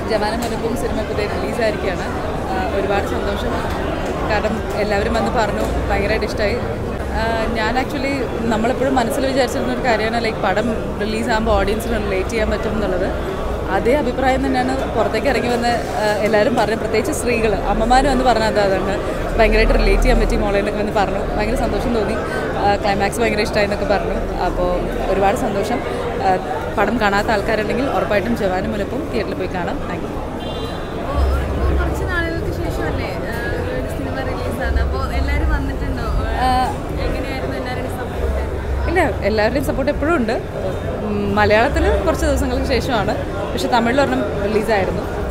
ജവാനും മുനപ്പും cinema പുതിയ റിലീസായിരിക്കുകയാണ്. ഒരുപാട് സന്തോഷം. കാരണം എല്ലാവരും വന്ന് പറഞ്ഞു ഭയങ്കരമായിട്ട് ഇഷ്ടമായി. ഞാൻ ആക്ച്വലി നമ്മളെപ്പോഴും മനസ്സിൽ വിചാരിച്ചിരുന്ന ഒരു കാര്യമാണ് ലൈക്ക് പടം റിലീസാകുമ്പോൾ ഓഡിയൻസിന് റിലേറ്റ് ചെയ്യാൻ പറ്റും എന്നുള്ളത്. അതേ അഭിപ്രായം തന്നെയാണ് പുറത്തേക്ക് ഇറങ്ങി വന്ന് എല്ലാവരും പറഞ്ഞു. പ്രത്യേകിച്ച് സ്ത്രീകൾ അമ്മമാരും വന്ന് പറഞ്ഞത് അതാണ് ഭയങ്കരമായിട്ട് റിലേറ്റ് ചെയ്യാൻ പറ്റി മോളെ എന്നൊക്കെ വന്ന് പറഞ്ഞു. ഭയങ്കര സന്തോഷം തോന്നി. ക്ലൈമാക്സ് ഭയങ്കര ഇഷ്ടമായി എന്നൊക്കെ പറഞ്ഞു. അപ്പോൾ ഒരുപാട് സന്തോഷം. പടം കാണാത്ത ആൾക്കാരുണ്ടെങ്കിൽ ഉറപ്പായിട്ടും ജവാനും മുനപ്പും തിയേറ്ററിൽ പോയി കാണാം. Thank you. കുറച്ച് നാളുകൾക്ക് ശേഷമല്ലേ സിനിമ റിലീസാണ്, അപ്പോൾ എല്ലാവരും വന്നിട്ടുണ്ടോ? എങ്ങനെയായിരുന്നു എല്ലാവരുടെയും സപ്പോർട്ട്? ഇല്ല, എല്ലാവരുടെയും സപ്പോർട്ട് എപ്പോഴും ഉണ്ട്. മലയാളത്തിൽ കുറച്ച് ദിവസങ്ങൾക്ക് ശേഷമാണ്, പക്ഷെ തമിഴിൽ ഒരെണ്ണം റിലീസായിരുന്നു.